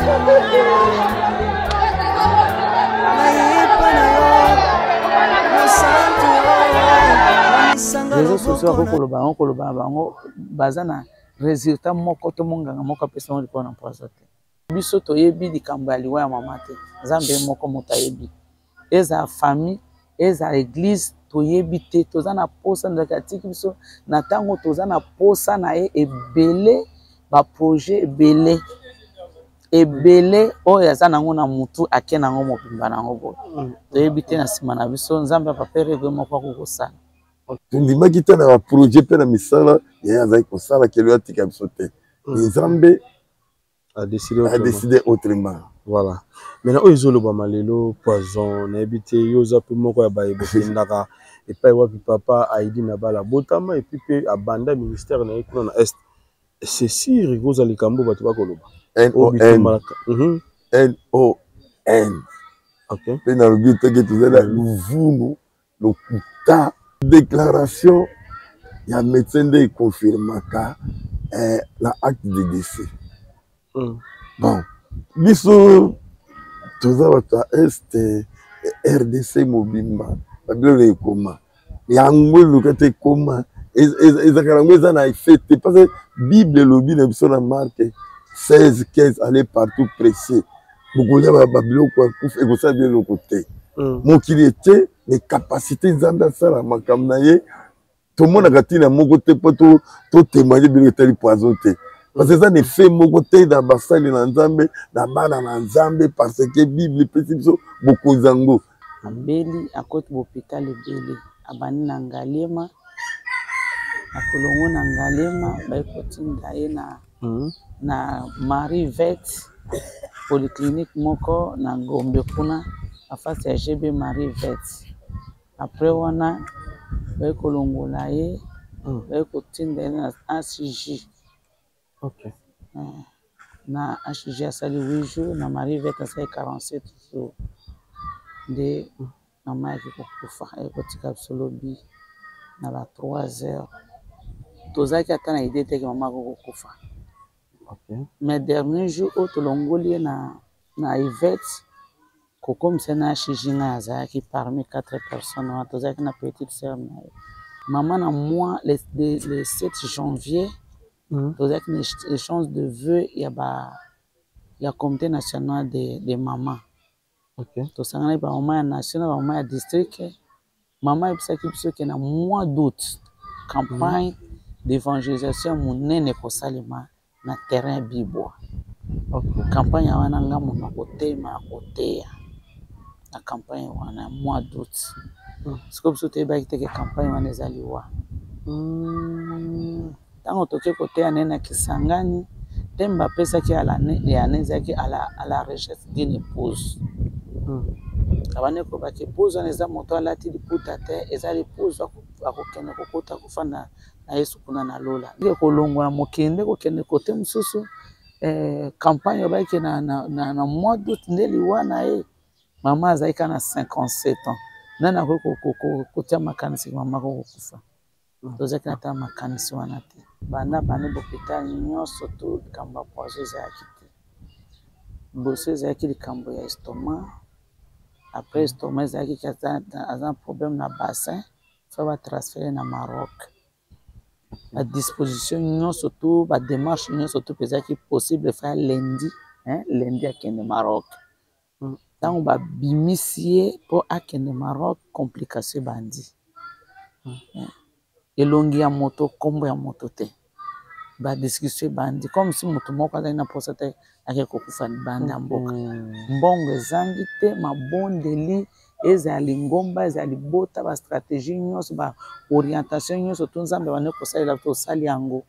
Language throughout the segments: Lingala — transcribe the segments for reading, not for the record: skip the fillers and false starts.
réseaux sociaux koloba bango bazana résultat moko to monganga moko pesa mo lipona mpozote biso toyebi likambo ya liwa ya mama te nzambe moko moto ayebi eza famille eza église toyebi te toza na posa ndakatiki biso na tango toza na posa na ye ebele ba projet ebele oyo aza nango na mutu ake nango mobimba nango boye toyebi te na nsima na biso nzambe apapere ebe moko akokosala tondimaki te na baprojet mpe na misala yaye azali kosala kelo atika biso te nzambe a décidé autrement. Voilà. Maintenant, ils ont le malelo poison, n'habite yoza peu moko ya baye bokindaka et pas wapi papa Aidi Nabala botama et puis pe abanda ministère na ekolo na est. C'est si rigoza likambo batu bakoloba. N-O-N. OK. Pe na lobi te ke tuzela luvumu lokuta déclaration ya médecin de confirmaka la acte de décès. Bon, biso toza bata est RDC mobimba babilo ekoma yango lokate koma ezakarango eza na effet parce que Bible lobi na biso na Marc 16-15 aller partout prêcher bokolia babilo kwa kufa ekosala bien côté mokili ete les capacités nzambe asala makambo na ye tomonaka ntina moko te po to témoigner bilo etali poison te. Parce que ça ne fait mon côté dans basali na nzambe na bana na nzambe parce que Bible peut beaucoup zango abeli akoti hôpital ebele abani na ngalema akolongo na ngalema baikotinda ye na Marie Vet polyclinique moko na Ngombe kuna afasi ya GB Marie Vet après wana baikolongola ye baikotinda ye na ACJ. OK. Na HG asali 8 jours na Marie Vet asali 47 jours de mama yaki kokufa ekotika biso lobi na ba 3 heures tozalaki ata na idée te ke mama akokufa. Mais dernier jour oyo tolongoli ye na Ivet kokomisa na HG ngai azalaki parmi 4 personnes wana tozalaki na petite sœur na ye mama na mois le 7 janvier tozalaki na échange de vœux ya comité national de mama. Tosangana ba mama ya national ba mama ya district mama ebisaki biso ke na mois d'août campagne d'évangélisation monene kosalema na terrain bibwa. Campagne wana ngambo na kotema koteya na campagne wana mois d'août siko biso toyebaki te ke campagne wana ezali wa ntango toke koteya nene na Kisangani temba apesaki yane ezalaki à la recherche d'une épouse abane kobaki épouse wana eza moto alati liputa te eza l'épouse akokende kokota kofanda na Yesu kuna na lola kolongwa mokende kokende kote mosusu campagne obaki na mois d'août nde liwa na ye mama azalaki na 57 ans nani akoki kotia makanisi mama kokufa tozalaki ata makanisi wana te banda bane bopitali nyonso to likambo ya poison ezalaki te boso ezalaki likambo ya estomac après estomac ezalaki aza problème na bassin fa batransfere na Maroc ba disposition nyonso to badémarche nyonso to ezalaki possible fa lundi akende Maroc ntango babimisi ye mpo akende Maroc complication bandi elongi ya moto kombo ya moto te ba discussion bandi comme si moto moko azali na posa te ake kokufa bandi ya mboka mbongo ezangi te mabondeli ezali ngomba ezali bota ba stratégie nyonso ba orientation nyonso to nzambe bane kosalela to osali yango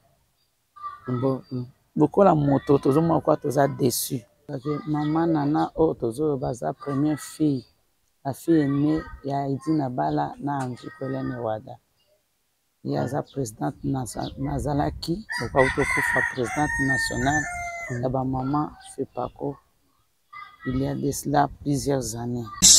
bokola moto tozomona kwa toza déçu mama nana oyo tozoyoba aza première fille la fille aînée ya Aidi Nabala na Anji Kwelene Wada ye aza présidente nazalaki okauti okufa présidente nationale ya bamama FEPACO il y a de cela plusieurs années.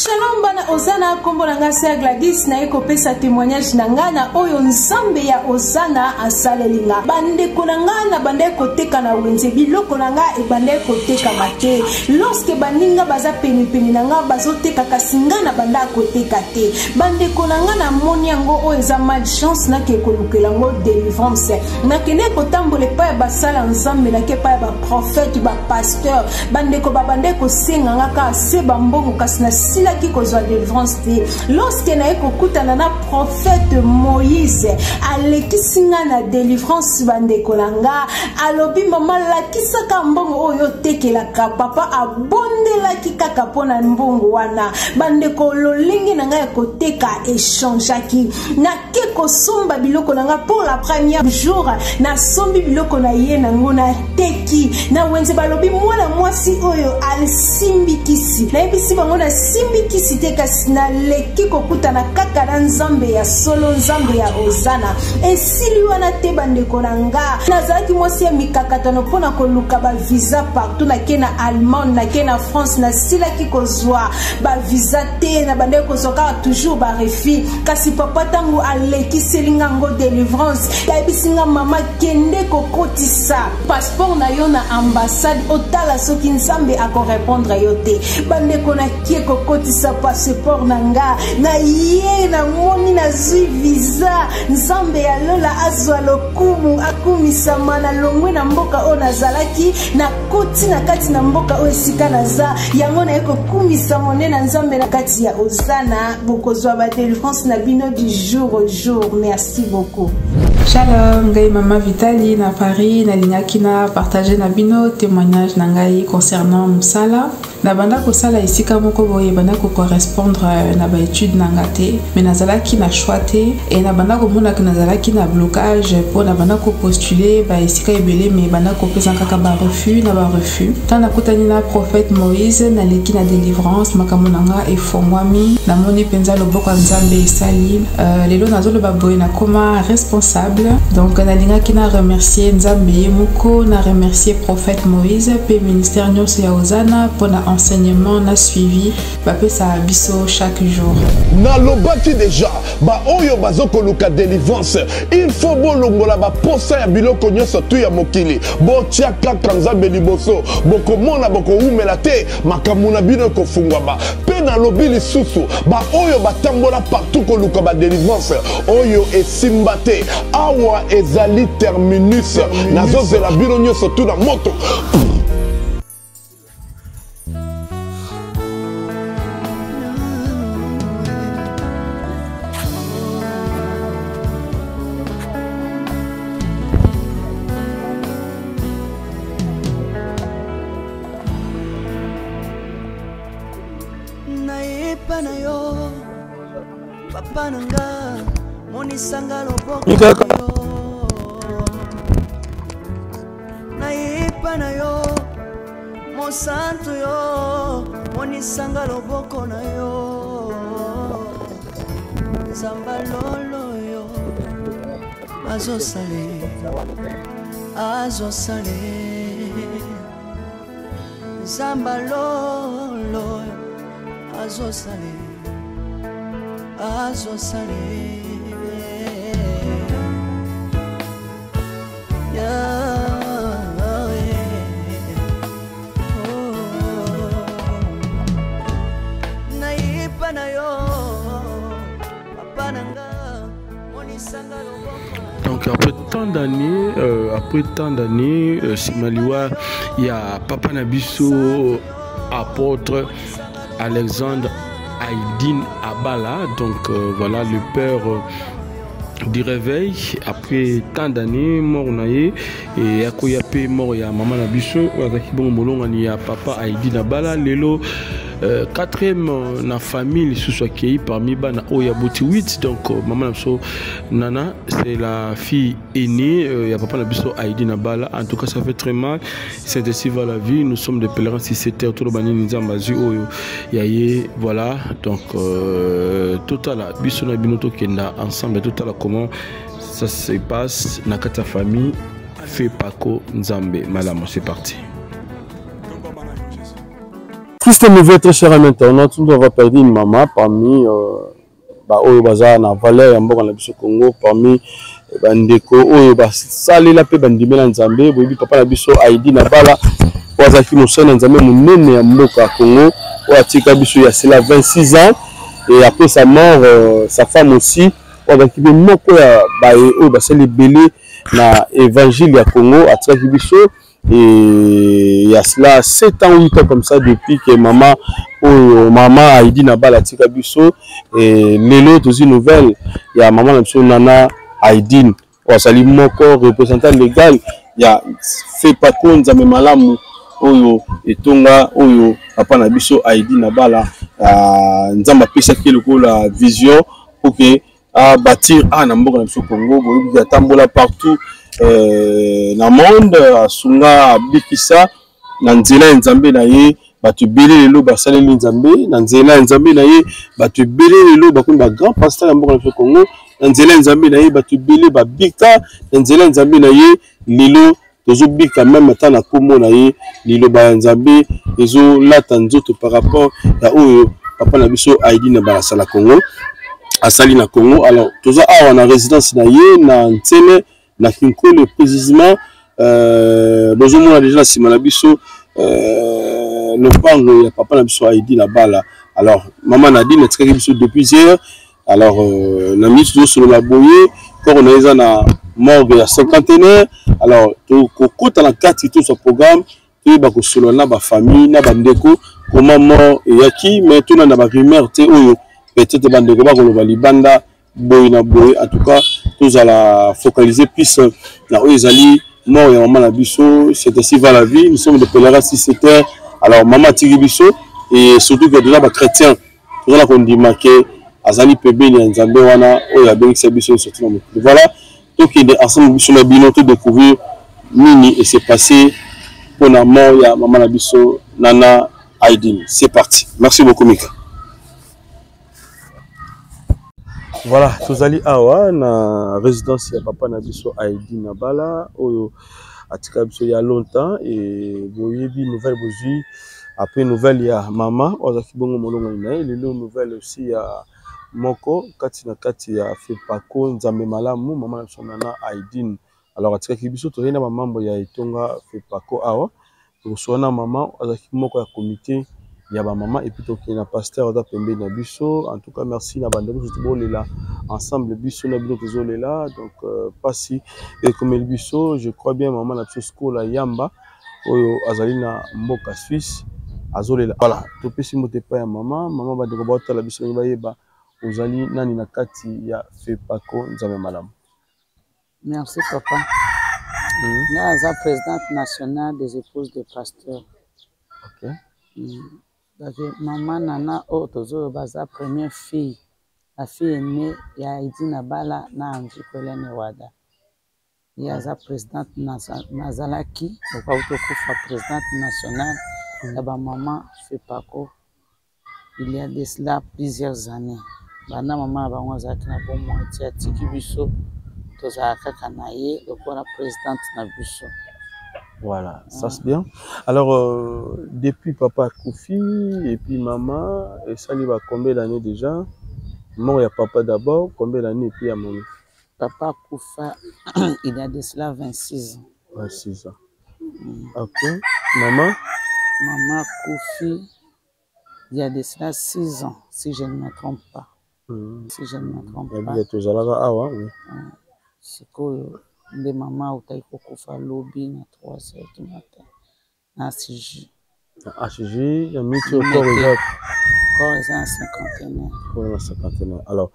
Shalom bana Ozana kombo na ngasa Gladys na eko pesa témoignage na ngana oyo nzambe ya Ozana asalelinga bande konanga na bande koteka na wenze biloko nanga e bande koteka mate lorsque baninga baza peni nanga bazoteka kasinga na banda koteka te bande konanga na moni yango oyo eza malchance na ke kolukela ngo délivrance na kene kotambola pa ba sala nzambe na ke pa ba prophète ba pasteur bande ko babande ko senga ngaka se bambongo kasi na sila ki kozwa délivrance te lorsque na ekokutana na prophète Moïse alekisinga na délivrance bande kolanga alobi mama lakisaka mbongo oyo tekelaka papa abondelaki kaka pona mbongo wana bande ko lolingi na ngai koteka échangeaki na ke kosomba biloko nanga pour la première jour na sombi biloko na ye nango na teki na wenze balobi mwana mwasi oyo alsimbikisi na ebisi bango na simbikisi te kasi na leki kokutana kaka na nzambe ya solo nzambe ya Ozana esili wana te bandeko nanga nazalaki mwasi ya mikakatano mpona koluka ba visa partout na ke na Allemagne na ke na France na silaki kozwa ba visa te na bandeko kozwa kaka toujours ba refi kasi papa tango alekiselinga ngo délivrance yabisinga mama kende kokotisa passeport na yo na ambassade otala soki nzambe akorépondre yo te bandeko na kie kokotisa passeport nanga na ye na moni na zwi visa nzambe ya lola azwa lokumu akumisama na longwe na mboka o nazalaki na koti na kati na mboka o esika naza yango na eko kumisa mone na nzambe na kati ya Ozana bokozwa ba délivrance na bino du jour au jour. Merci beaucoup. Shalom, ngai Mama Vitali na Paris na linyaki na partager na bino témoignage na ngai concernant musala na banda ko sala isika moko boye banda ko correspondre na ba étude na ngate mais nazalaki na choix te et na banda ko mona que nazalaki na blocage pour na banda ko postuler ba isika ebele mais banda ko pesa kaka ba refus na ba refus tana kutani na prophète Moïse na leki na délivrance makamonanga e fongwami na moni penza loboko nzambe esali lelo nazolo ba boye na koma responsable donc nalingaki na remercier nzambe moko na remercier prophète Moïse pe ministère nyonso ya Ozana pour na enseignement na suivi bapesa biso chaque jour na lobaki déjà ba oyo bazoko luka délivrance il faut bolongola ba posa ya biloko nyonso tu ya mokili botia kaka nzambe liboso bokomona bokoumela te makamuna bino kofungwama pe na lobi lisusu ba oyo batambola partout koluka ba délivrance oyo esimba te awa ezali terminus nazozela bino nyonso tu na moto na yo mosantu yo monisanga loboko na yo zamba lolo yo azosale zamba lolo azosale Donc après tant d'années, Simaliwa, il y a Papa Nabiso, apôtre Alexandre Aïdine Abala, donc voilà le père du réveil après tant d'années mort naye et akoyape mort ya maman Nabiso, bon molonga ni ya Papa Aïdine Abala lelo. Quatrième na famille sous qui parmi bana Oyaboti 8 donc maman Nabiso Nana c'est la fille aînée ya papa Nabiso Aïdine Abala en tout cas ça fait très mal c'est ainsi va la vie nous sommes des pèlerins si c'était autour de bani nzambazu oyo yaye voilà donc total biso na binoto kenda ensemble total comment ça se passe na kata famille fait Paco Nzambe malama c'est parti. Triste nouvelle, très cher ami internaute, nous avons perdu une maman parmi Oyo Baza na valeur ya mboka na biso Congo, parmi bandeko Oyo basalela pe bandimela Nzambe, boyebi papa na biso Aidi Nabala, Wazaki Moussena Nzambe munene ya mboka Congo, Oatika biso ya cela 26 ans, et après sa mort, sa femme aussi, Wazaki moko ya Oyo basali belé na évangile ya Congo, atikaki biso. Et il y a cela 7 ans, 8 ans comme ça depuis que maman Aidi Nabala tika biso et lelo aussi nouvelle il y a maman Nana Aidine wasali moko représentant légal il y a fait pas compte Nzambe malamu oyo etonga oyo papa na biso Aidi Nabala Nzamba pesa ki la vision pour que bâtir na mboka na biso Congo boyebi atambola partout na monde asunga bikisa na nzela Nzambe na ye batu belé lelo basaleli Nzambe na nzela Nzambe na ye batu belé lelo bakumba grand pasteur ya mboka na Congo na nzela Nzambe na ye batu belé babika na nzela Nzambe na ye lelo tozo bika même temps na komo na ye lelo ba Nzambe ezo lata nzoto par rapport ya oyo papa na biso Aidi Nabala sala Congo asali na Congo. Alors tozo awa na résidence na ye na Ntele na Kinkole précisément bozomona déjà na sima na biso le pango ya papa na biso Aidi Nabala. Alors maman Nadine etikaki biso depuis hier. Alors na miso sur la boye quand on est na morgue ya 51. Alors to kokota na kati tout ce programme to ba ko solo na ba famille na bandeko comment mort yaki mais tout na ba rumeur te oyo peut-être bandeko ba ko lo libanda boy na boy. En tout cas tous à la focaliser plus na ezali mort ya maman na biso. C'est ainsi va la vie, nous sommes des pèlerins si c'était. Alors maman tiki biso et surtout que déjà ba chrétien tout là qu'on dit marqué azali pebe ni Nzambe wana oyo abengisa biso surtout na. Voilà donc il est ensemble biso na bino to découvrir nini et c'est passé pour la mort ya maman na biso Nana Aidine. C'est parti, merci beaucoup Mika. Voilà, tozali awa na résidence ya papa na biso Aidi Nabala oyo atika biso ya longtemps et boyebi nouvelle bozui après nouvelle ya maman ozaki bongo molongo na ye lelo nouvelle aussi ya moko kati na kati ya Fepako Nzambe malamu maman na biso Nana Aidine. Alors atika biso tozali na ba membre ya etonga Fepako awa tosona maman ozaki moko ya comité ya ba maman et puis toki na pasteur oda pembe na biso. En tout cas merci na bande tout bolela ensemble biso na bino tozolela donc pasi et comme el biso je crois bien maman na biso skola yamba oyo azali na mboka Suisse azolela. Voilà topesi mote pa ya maman ba de bota la biso ba yeba ozali nani na kati ya Fepako Nzambe malamu. Merci papa. Nga za présidente nationale des épouses de pasteurs. OK. Donc maman Nana Otozo baza première fille. La fille aînée ya Aidi Nabala na Anji Kwelene Wada. Ya za présidente Nazalaki, donc autokufa présidente nationale ya ba maman Fepako. Il y a de cela plusieurs années. Bana maman bango zaki na bomo tia tiki biso toza kaka na ye lokola présidente na biso. Voilà, ça c'est bien. Alors, depuis papa Koufi et puis maman, et ça lui va combien d'années déjà? Mort, il y a papa d'abord, combien d'années et puis à maman? Papa Koufa, il y a de cela 26 ans. 26 ans. Ok. Maman? Maman Koufi, il y a de cela 6 ans, si je ne me trompe pas. Si je ne me trompe pas. Il y a tous oui. C'est que les mamans ont été kokufa lobby à 3 h du matin. À CJ. À CJ, il y a mis au corps exact. Corps exact 51. Corps 51. Alors,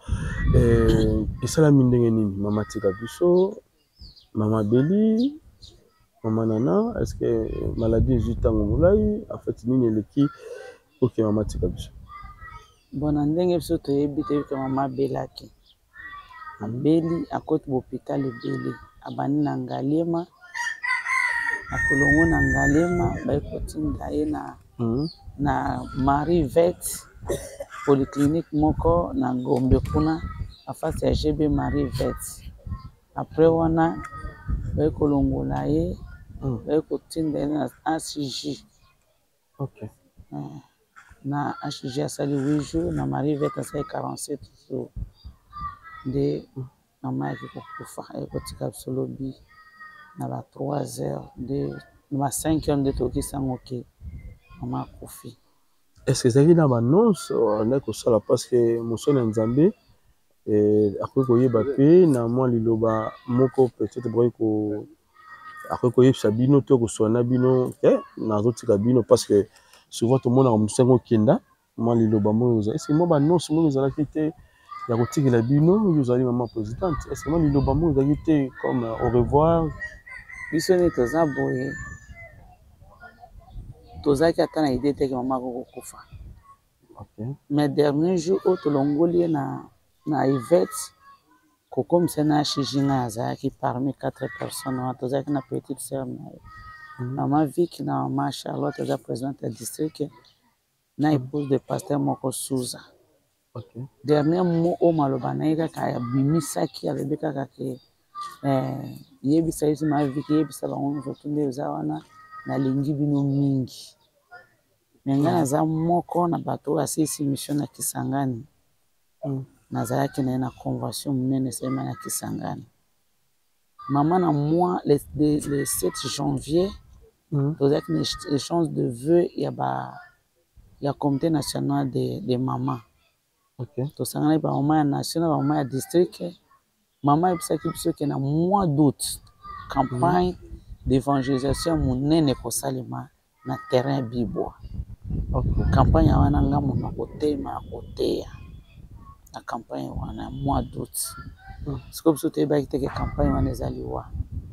et ça la mine de maman Tika Biso, maman Beli, maman Nana, est-ce que maladie juste à Moulaï, en fait, nini le qui, ok, maman Tika Biso. Bon, en dingue, je te dis que maman Belaki. Abeli akoti l'hôpital Beli abani na Ngalema akolongo na Ngalema baikotinda ye na Marie Vet polyclinique moko na Gombe kuna afasi ya GB Marie Vet. Après wana baikolongola ye baikotinda ye na ACJ. OK. na HG asali 8 jours na Marie Vete asali 47 jours nde mama yaki kokufa ekotika biso lobi na ba 3 heures nde na ba 5 heures nde tokisango ke mama akufi. Est-ce que ezalaki na banonce na kosala parce que mosoni ya nzambe akoki koyeba mpe na mwa liloba moko peut-être bokoki akoki koyebisa bino to koswana bino nazotika bino parce que souvent tomonaka mosengo okenda mwa liloba moko eza est-ce que mwa banonce moko ezalaki te ya kotikela bino oyo ozali mama présidente est-ce que mwa liloba moko ezalaki te comme au revoir biso nde toza boye tozalaki ata na idée teke mama akokokufa. Mais dernier jour oyo tolongoli ye na Yvette kokomisa na HG nga azalaki parmi 4 personnes wana tozalaki na petite sœur na ye mama Vicky na mama Charlotte eza présidente ya district na épouse de pasteur moko Suza. Dernier mot oyo maloba na ye kaka abimisaki alobi kaka ke yebisa yesu mama Vicky yebisa bango nyonso nde eza wana nalingi bino mingi. Me nga naza moko na bato oyo asilisi mission na Kisangani nazalaki na ye na convention monene esalema na Kisangani. Mama na moi le 7 janvier tozalaki na échange de vœux ya comité national de mama. Tosangana ba mama ya national ba mama ya district. Mama yebisaki biso ke na mois d'août campagne d'évangélisation monene kosalema na terrain Bibwa. Campagne wana nga mona kotema ya koteya na campagne wana mois d'août. Siko biso toyebaki teke campagne wana ezali wa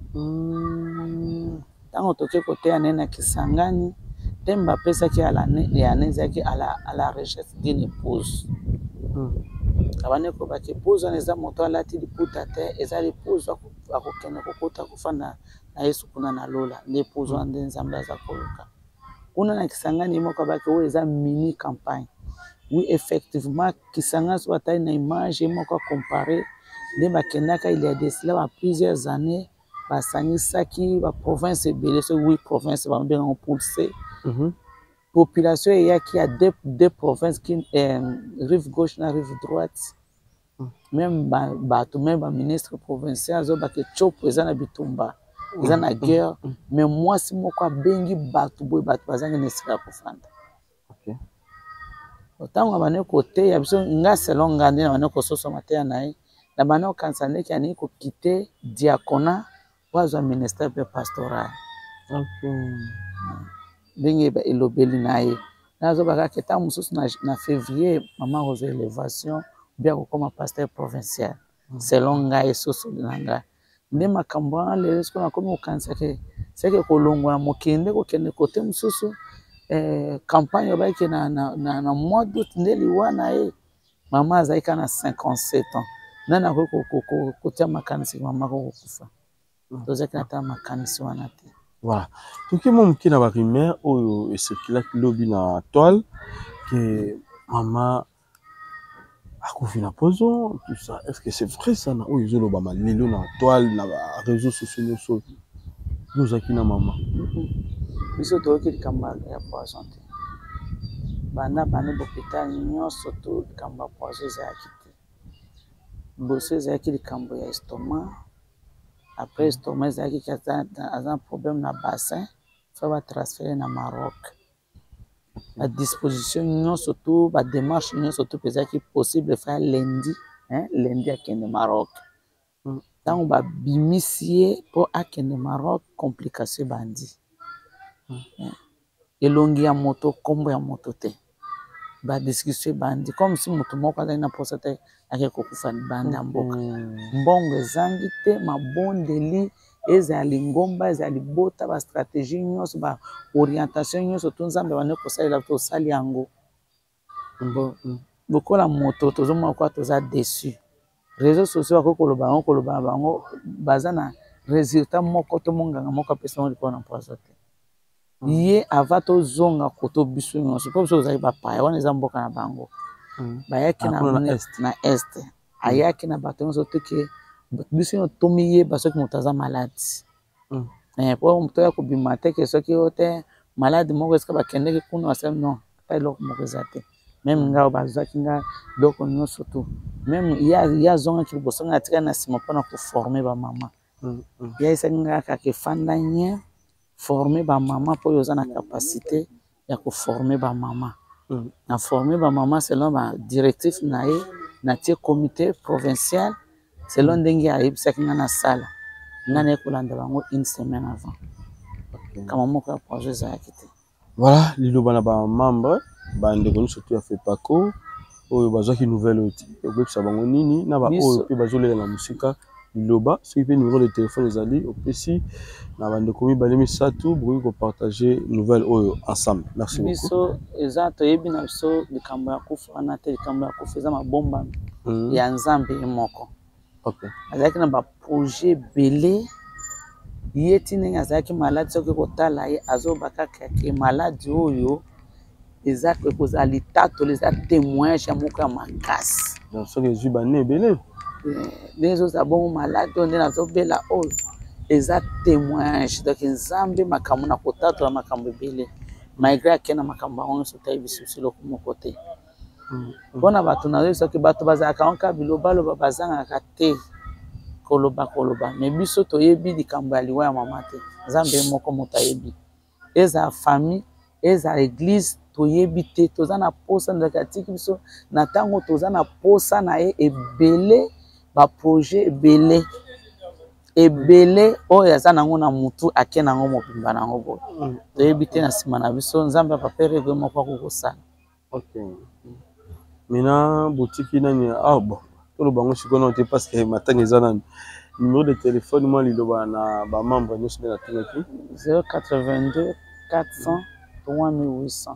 ntango toke koteya naye na Kisangani tembe bapesaki yane ezalaki à la recherche d'une épouse. Abaneko baki épouse wana eza moto alati liputa te eza l'épouse akokende kokota kofanda na Yesu kuna na lola nde épouse wana nde Nzambe aza koluka. Kuna na Kisangani moko baki oyo eza mini campagne. Oui, effectivement, Kisangani so batali na image moko comparé nde bakendaka il y a de cela plusieurs années basangisaki ba province ebele so oui province babenga en pulsé. Population eyaki ya deux provinces qui rive gauche na rive droite. Même bato même ba ministre provincial zo bake chopo eza na bitumba eza na guerre mais moi si moko abengi bato boy bato bazangi nesika kofanda. Otango bane kote ya biso nga selon nga nde bane kososo mateya na ye na bane okanisa ndeki ani kokite diakona wazwa ministère pe pastoral. Ndenge elobeli na ye nazo bakaki ntango mosusu na février mama kozwa élévation bien kokoma pasteur provincial selon nga esosoli na nga nde makambo wana lelo siko nakomi kokanisa ke seke kolongwa na mokende kokende kote mosusu campagne obayaki na mois d'août nde liwa na ye mama azalaki na 57 ans nani akoki kotia makanisi mama kokokufa tozalaki na ta makanisi wana te. Voilà. Toki mo moke na ba rumeur oyo esirkulaki lobi na toile que mama akufi na poison tout ça. Est-ce que c'est vrai ça na oyo zolo ba malelo na toile na ba réseaux sociaux nyonso yozaki na mama? Biso toyoki likambo ya poison te. Bana bane bopitali nyonso to likambo ya poison ezalaki te. Boso ezalaki likambo ya estomac. Après estomac ezalaki aza un problème na bassin faut ba transférer na Maroc. La disposition nyonso to ba démarche nyonso to ezalaki possible faire lundi akende Maroc. Tango ba bimisi po akende Maroc complication bandi. Elongi ya moto kombo ya moto te. Ba discussion bandi comme si moto moko azali na posa te ake kokufa bandi ya mboka. Mbongo ezangi te mabondeli ezali ngomba ezali bota ba stratégie nyonso ba orientation nyonso to Nzambe bane kosalela to sali yango. Bokola moto tozomona kwa toza déçu. Réseaux sociaux akokoloba bango baza na résultat moko to monganga moko apesa ngo likona posa te. Ye avato zonga koto biso nyonso po biso ozali bapaya wana eza mboka na bango bayaki na este ayaki na bato nyonso te ke biso nyonso tomiyeba soki moto aza malade po moto ya kobima te ke soki oyo te malade moko esika bakendeki kuna basali non epai eloko moko eza te même nga bazwaki nga biloko nyonso tu même ye azongaki liboso nga atikali na nsima mpona koforme bamama ye ayesaki nga kaka efanda nye forme bamama mpo oyo oza na capacité ya koforme bamama na forme bamama selon badirectif na ye natie comité provincial selon ndenge ayebisaki nga na sala nga naye kolanda bango une semaine avant kama moko ya projet ezalaki te. Voilà liloba na bamembre bandeko nyonso to ya FEPACO oyo bazwaki nouvelle oyo ti okobebisa bango nini na baoyo mpe bazolela na mosika liloba soki mpe numéro de téléphone ezali opesi na bandeko mibale misato bokoki kopartage nouvelle oyo ensemble. Merci beaucoup. Biso eza toyebi na biso likambo ya kufa wana te likambo ya kufa eza mabombami ya nzambe ye moko azalaki na baprojet ebele ye ti ndenge azalaki maladi soki kotala ye azobaka kake maladi oyo eza ekozala litatolo eza témoignage ya moko ya makasi soki ezwi bane ebele ndenge ezozala bongo maladi oyo nde nazobela oyo eza témoignage donc nzambe makambo na kotatola makambo ebele malgré ake na makambo yango nyonso tayebi susi eloko moko te mpona bato nazoyi soki bato bazalaka onka bilobaloba bazangaka te koloba me biso toyebi likambo ya liwa ya mama te nzambe moko moto ayebi ezala famille ezala église toyebi te toza na posa ndaka atiki biso na ntango toza na posa na ye ebele baprojet ebele oyo aza nango na mutu ake nango mobimba nango boye toyebi te na nsima na biso nzambe apapere egwe moko akokosala. Mina botiki nani bon toloba yango sikoyo te parce que matanga eza nani numéro de téléphone moi liloba na bamembre nyonso nde natungaki 082 400 3800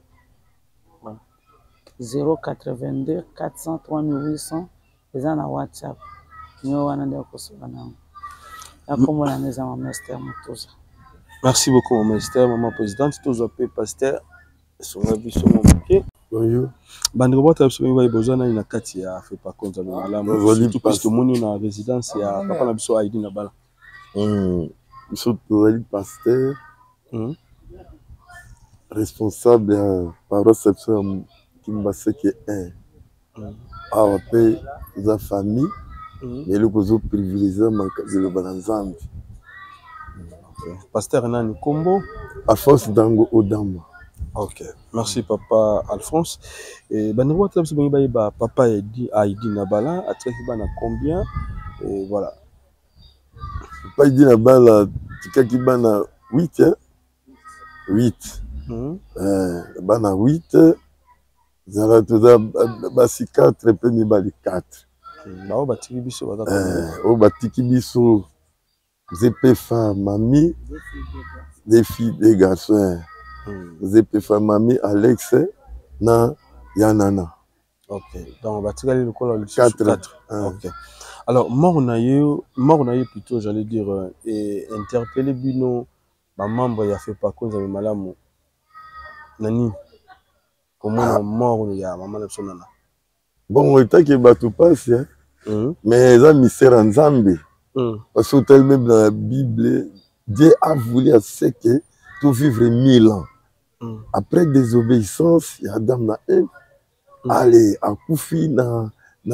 082 400 3800 eza na WhatsApp nio wana nde akosola nango akomona neza mama Esther Mutuza. Merci beaucoup mama Esther maman présidente tozwa pe pasteur songa biso moke bandeko bota biso bayi besoin nani na kati ya FEPACO nzambe malamu surtout parce que tomoni na résidence ya papa na biso Aïdi Nabala biso tozali pasteur responsable ya paroisse ya Kimbaseke 1 awa mpe eza famille eloko ozoprivilégie makabiloba na nzambe. Pasteur nani kombo Alphonse Dango Odamba. Ok, merci papa Alphonse. Et ben nous avons besoin de papa Aïdi Nabala à très bas combien et voilà. Papa Aïdi Nabala tika ki bana 8 hein 8 bana 8 zala toza basi 4 pe mi bali 4 ba batiki biso o batiki biso zepe fa mami des filles des garçons zepe fa mami Alex na Yanana. Ok, donc batikali le col 4. Ok. Alors mort na ye plutôt j'allais dire et interpeller bino ba membre ya FEPACO nzambe malamu nani comment mort ya maman Lepsonana. Bon état que bato passe mais ça mystère nzambe parce que même dans la Bible Dieu a voulu à ce que tout vivre 1000 ans. Après désobéissance, il y a Adam na Ève. Allez, à Koufi na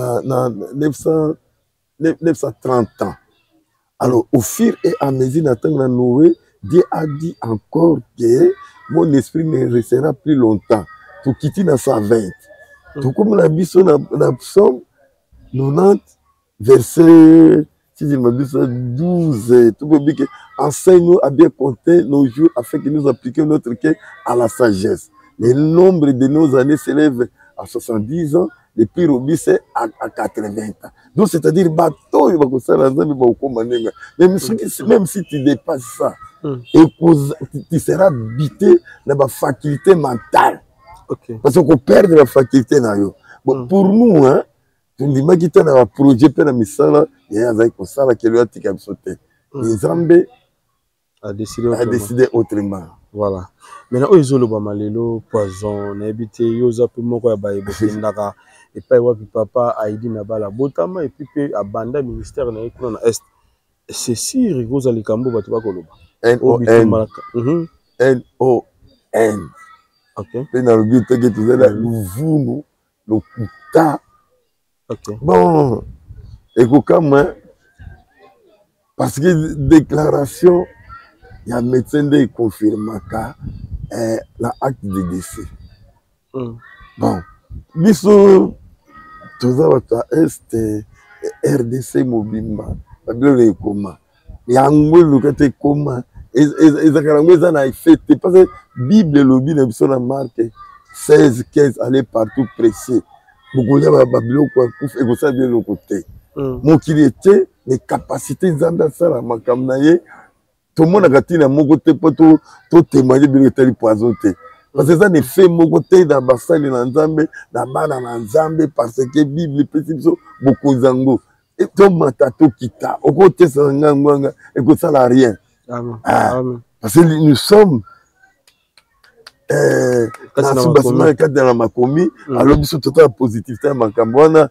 930 ans. Alors, au fur et à mesure d'attendre Noé, Dieu a dit encore que mon esprit ne restera plus longtemps. Tout quitter dans 120. Tout comme on a vu sur la psaume 90, verset 12. Tout comme dit que enseigne-nous à bien compter nos jours afin que nous appliquions notre cœur à la sagesse. Le nombre de nos années s'élève à 70 ans, le plus robust c'est à 80 ans. Donc c'est-à-dire bateau il va comme ça même si tu dépasses ça, tu seras habité dans la faculté mentale. Okay. Parce qu'on perd la faculté na yo. Bon, pour nous hein, tu dis ma kita na projet pe na misala ya avec comme ça que lui a tika bisoté. Nzambe a décidé autrement. Voilà. Maintenant, ils ont malelo poison, n'habité, ils ont pu mourir à Ndaka et pas papa Aïdi Nabala Botama et puis abanda ministère na est. C'est si rigolo Alikambo Batuba Koloba. N-O-N. Pe na lobi to ke tozala luvunu lokuta. Bon, ekokama parce que déclaration il y a médecin de confirmaka la acte de décès. Bon, biso toza wata est RDC mobimba babilo ekoma yango lokate koma ezakarango eza na effet parce que Bible lobi na biso na Marc 16-15 aller partout prêcher beaucoup de babilo kwa kufa ekosa bien le côté mokili ete les capacités nzambe asala makambo na ye tomonaka ntina moko te mpo totémoigne biloko etali poison te parce que ça ne fait moko te na basali na nzambe na bana na nzambe parce que Bible epesi biso bokonzi yango tomata tokita okotesaka ngangwanga ekosala rien. Parce que nous sommes dans kati na makomi alors biso totala positivité ya makambo wana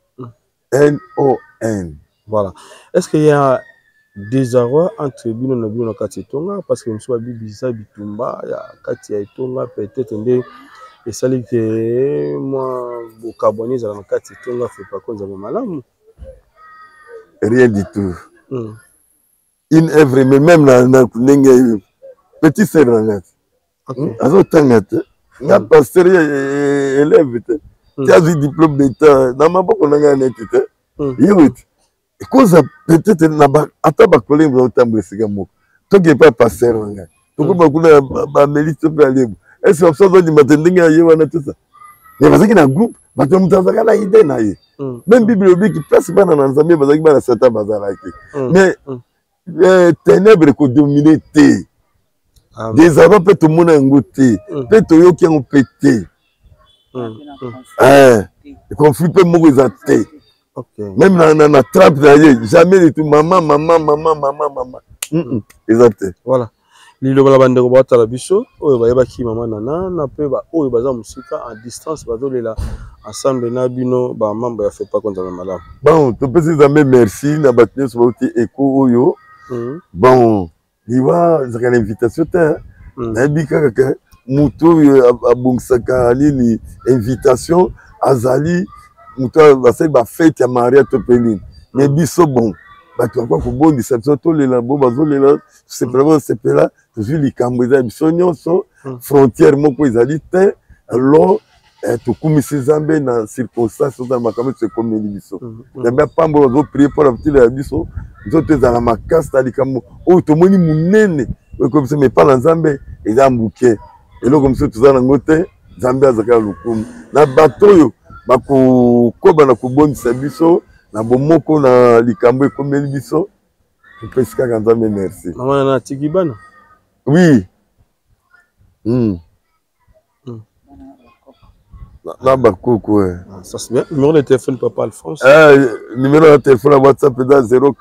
NON. Voilà. Est-ce qu'il y a désarroi entre bino na bino na kati tonga parce que monsieur Bibi ça bitumba ya kati ya tonga peut-être ndé et sali que moi bo carbonise na kati tonga fait pas konza malamu rien du tout. Une œuvre mais même na ndenge petit sœur na azo tangate na pasteur élève te tu as eu diplôme d'état na maboko na nga net te yewit cause peut-être na ba ata ba collègue ba tambo sika moko to ke pas passer nga to ko ba kuna ba meliste ba lebo est-ce que ça di matendinga ya yewana tout ça mais bazaki na groupe ba to mutazaka na idée na ye même Bible bi ki place bana na nzambe bazaki bana satan bazala ki mais ténèbres ko dominer te des avant peut tout monde ngoté peut to yo ki on pété le conflit peut moko ezate. Même na trappe jamais du tout maman. Exact. Voilà. Lilo bala bande ko bata la biso oyo bayeba ki maman nana na pe ba oyo baza musika en distance bazolela ensemble na bino ba membre ya fait pas contre malamu. Bon, to pesi zambe merci na batne so bauti eko oyo. Bon, liwa zaka l'invitation te. Na bika kaka muto abungsaka nini invitation azali muto basali ba fête ya Maria Topeline mais biso bon bato kwa kobondisa biso tolela bo bazolela c'est vraiment c'est là toujours likambo eza biso nyonso frontière moko ezali te alors tokumisi nzambe na circonstance oza na makambo tokomeli biso nzambe apambola bazoprier mpo na bitile ya biso nzoto ezala makasi na likambo oyo tomoni monene oyekobiso mais mpa na nzambe eza mbuke eloko mosusu toza nango te nzambe azalaka lokumu na bato oyo bakokoba na kobondisa biso na bomoko na likambo ekomeli biso topesi kaka nzambe merci. Maman na tiki bana? Oui. Na bakoko ça c'est bien. Numéro de téléphone papa Alphonse. Numéro de téléphone WhatsApp est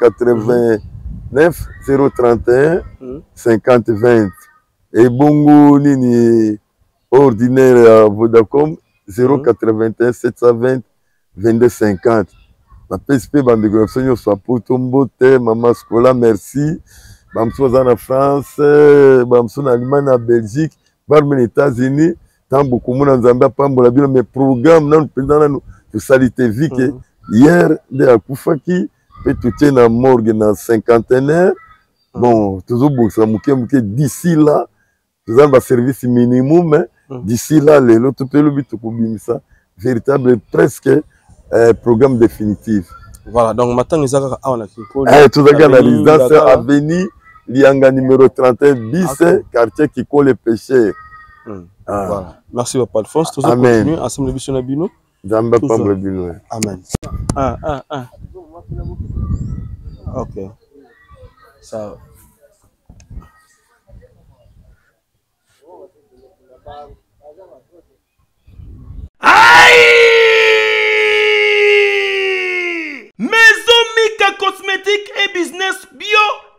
089 031 50 20 et bongo nini ordinaire à Vodacom 081 720 22 50. La PSP bandégration soit pour tombeau maman Scola merci. Bamso en France, bamso en Allemagne, en Belgique, parmi les États-Unis, tant beaucoup de monde en Zambie pambola bien mes programmes non pendant nous salité vie que hier de Akufaki peut tout na morgue na cinquantenaire. Bon, toujours bon ça muke d'ici là, nous avons un service minimum d'ici là l'autre peut le but pour ça véritable presque programme définitif. Voilà, donc maintenant ils ont on a tout ça la résidence avenue Lianga numéro 31 bis quartier qui colle les péchés. Voilà. Merci papa Alphonse, tous continuer ensemble le biso na bino. Zamba pambre bino. Amen. OK. Ça Maison Mika Cosmétique et Business Bio.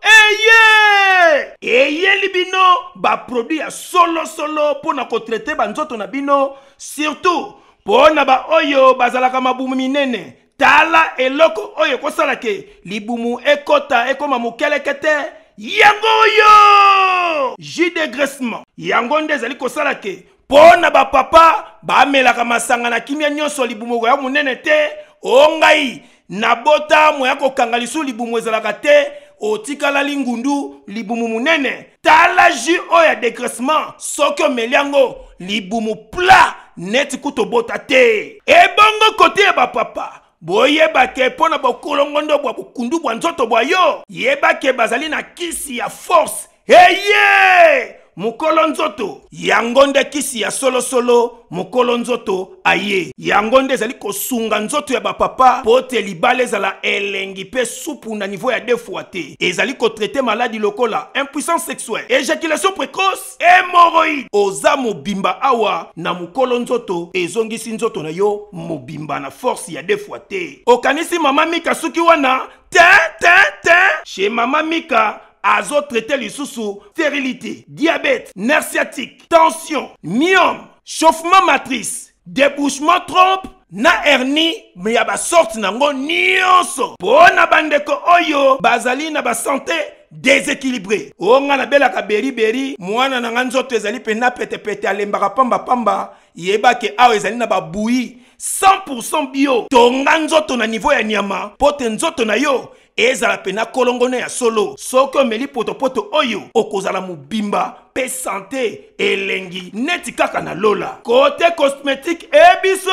Eye libino ba produit ya solo pour na ko traiter ba nzoto na bino surtout pour na ba oyo bazalaka mabumu minene tala eloko oyo kosala ke libumu ekota ekoma mukelekete yango yo jus de graissement yango nde ezali kosala ke pona ba papa ba melaka masanga na kimia nyonso libumu ya munene te ongai na bota moya ko kangalisu libumu ezalaka te otikala lingundu libumu munene tala ji oya dégraissement soko meliango libumu pla net kuto bota te ebongo kote ba papa boyeba ke pona bokolongondo bwa bukundu bwa nzoto bwa yo yeba ke bazali na kisi ya force eye mukolo nzoto yango nde kisi ya solo mukolo nzoto aye yango nde ezali kosunga nzoto ya bapapa po te libala ezala elengi pe supu na niveau ya 2 fois te ezali kotraite maladi lokola impuissance sexuelle, éjaculation précoce, hémorroïde oza mobimba awa na mukolo nzoto ezongisi nzoto na yo mobimba na force ya 2 fois te okanisi mama Mika suki wana chez mama Mika azo traité lisusu stérilité, diabète, nerf sciatique, tension, myome, chauffement matrice, débouchement trompe, na hernie, mais ya ba sorte nango nyonso. Pona bandeko oyo bazali na ba santé déséquilibré. Onga na bela ka beri mwana na nzoto ezali pena pete alembaka pamba yeba ke awo ezali na ba bouilli 100% bio. Tonga nzoto na niveau ya nyama, pote nzoto na yo ezala pena kolongone ya solo soko meli poto oyo okozala mubimba pe santé elengi neti kaka na lola côté cosmétique ebiso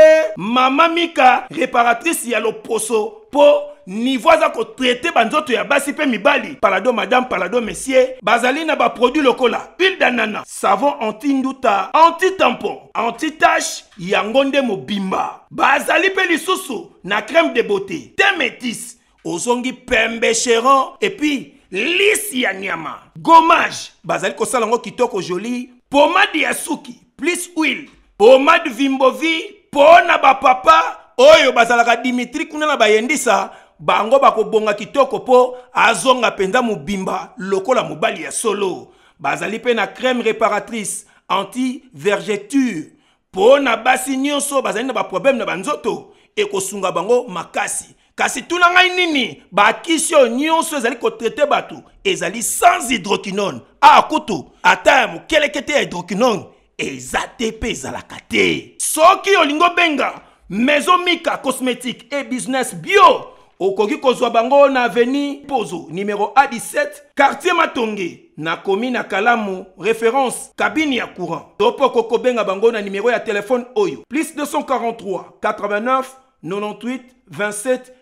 mama Mika réparatrice ya loposo po niveau za ko traiter banzoto ya basi pe mibali palado madame palado monsieur bazali na ba produit lokola huile d'ananas savon anti-nduta anti-tampon anti-tache yangonde mobimba bazali pe lisusu na crème de beauté te métis ozongi pembe chéron et puis lisi ya nyama gommage bazali kosala ngo kitoko joli pomade ya suki plus huile pomade Vimbovi pona ba papa oyo bazalaka Dimitri kuna na bayendisa bango bakobonga kitoko po azonga penza mubimba lokola mobali ya solo bazali pe na crème réparatrice anti vergeture pona basi nyonso bazali na ba problème na banzoto ekosunga bango makasi kasi tuna ngai nini bakisio nyonso ezali kotraite bato ezali sans hydroquinone akutu ata mokelekete ya hydroquinone eza te pe ezalaka te soki olingo benga Maison Mika cosmétique et business bio okoki kozwa bango na avenue Pozo numéro A17 quartier Matonge na commune na Kalamu référence cabine ya courant topo koko benga bango na numéro ya téléphone oyo plus 243 89 98 27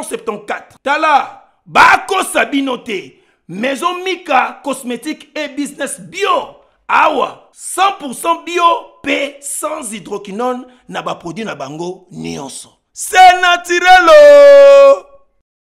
674 tala bako sabinote Maison Mika cosmétique et business bio awa 100% bio pe sans hydroquinone na ba produit na bango nyonso c'est naturel.